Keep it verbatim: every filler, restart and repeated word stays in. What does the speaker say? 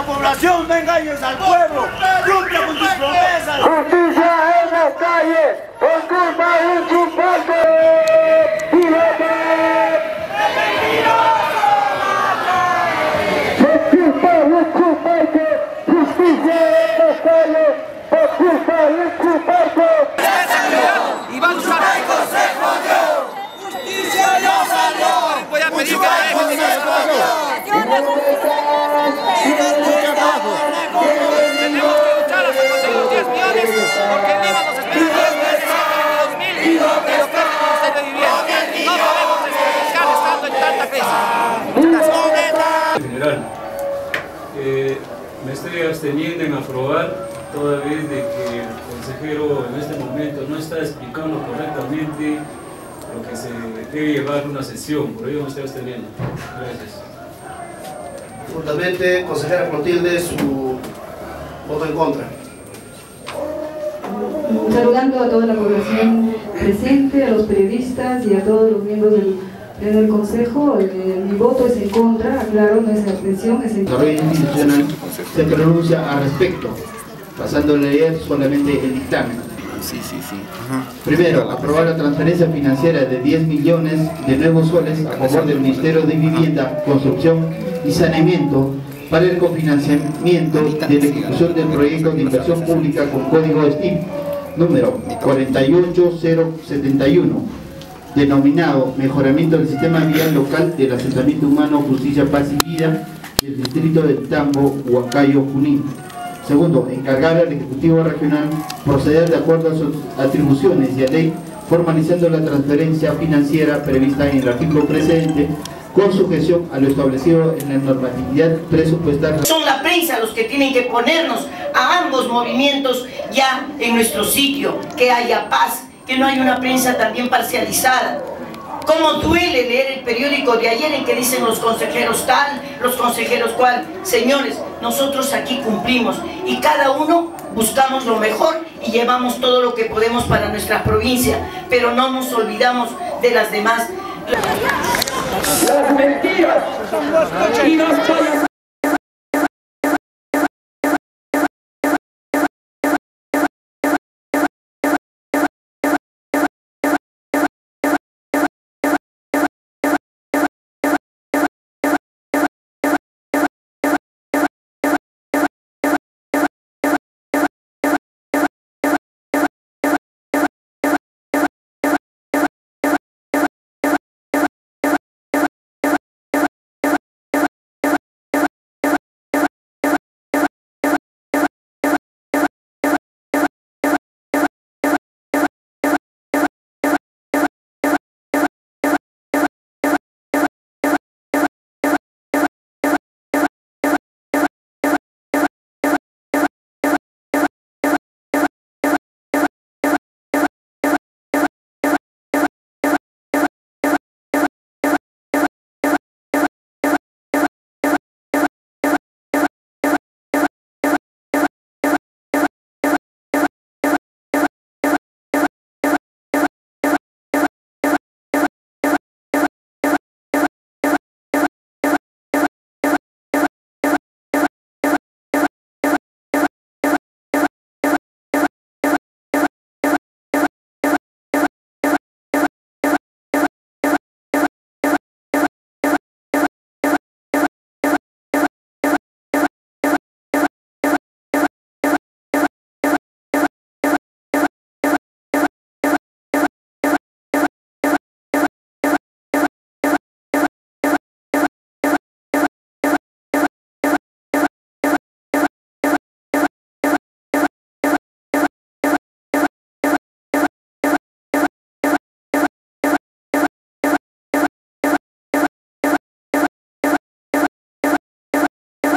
población, no engañes al pueblo, cumple con tus promesas. Justicia en las calles, por culpa de un chupete. ¡Justicia en las calles, por culpa de un chupete! Y va a usar el consejo Dios. Justicia ya salió. Voy a pedir que la dejen de hacer Tenemos que luchar hasta conseguir los diez millones, porque en Lima nos esperan diez meses hasta el dos mil de lo que es el Ministerio de Vivienda. No podemos desperdiciar estando en tanta crisis. General, eh, me estoy absteniendo en aprobar toda vez de que el consejero en este momento no está explicando correctamente lo que se debe llevar una sesión, por ello me estoy absteniendo. Gracias. Fundamente, consejera Clotilde, su voto en contra. Saludando a toda la población presente, a los periodistas y a todos los miembros del Pleno del Consejo, eh, mi voto es en contra, aclaro, no es abstención, es en contra. El desarrollo institucional se pronuncia al respecto, pasando a leer solamente el dictamen. Sí, sí, sí. Ajá. Primero, aprobar la transferencia financiera de diez millones de nuevos soles a favor del Ministerio de Vivienda, Construcción y Saneamiento para el cofinanciamiento de la ejecución del proyecto de inversión pública con código S T I P número cuarenta y ocho cero setenta y uno, denominado Mejoramiento del Sistema Vial Local del Asentamiento Humano Justicia, Paz y Vida del Distrito del Tambo, Huancayo, Junín. Segundo, encargar al Ejecutivo Regional proceder de acuerdo a sus atribuciones y a ley, formalizando la transferencia financiera prevista en el artículo precedente, con sujeción a lo establecido en la normatividad presupuestaria. Son la prensa los que tienen que ponernos a ambos movimientos ya en nuestro sitio, que haya paz, que no haya una prensa también parcializada. Cómo duele leer el periódico de ayer en que dicen los consejeros tal, los consejeros cual. Señores, nosotros aquí cumplimos y cada uno buscamos lo mejor y llevamos todo lo que podemos para nuestra provincia, pero no nos olvidamos de las demás. Las mentiras y las palabras